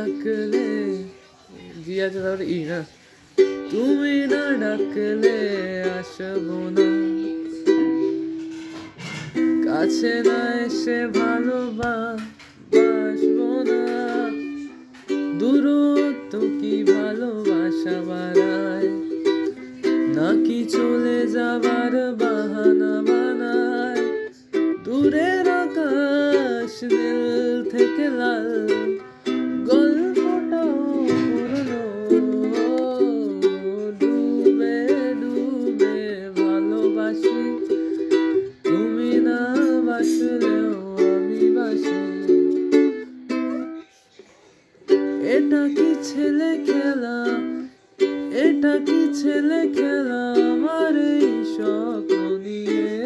ডাকলে জি আছে তারপরে ই না তুমি না ডাকলে আসবো না কাছে না এসে ভালোবাসবো না দূরত্ব কি ভালোবাসা বাড়ায় নাকি চলে যাবার বাহানা বানায় দূরের আকাশ দিল থেকে লাল গল্পটাও পুরনো ডুবে ডুবে ভালোবাসি তুমি না বাসলেও আমি বাসি এটা কি ছেলে খেলা এটা কি ছেলে খেলা আমার এই স্বপ্ন নিয়ে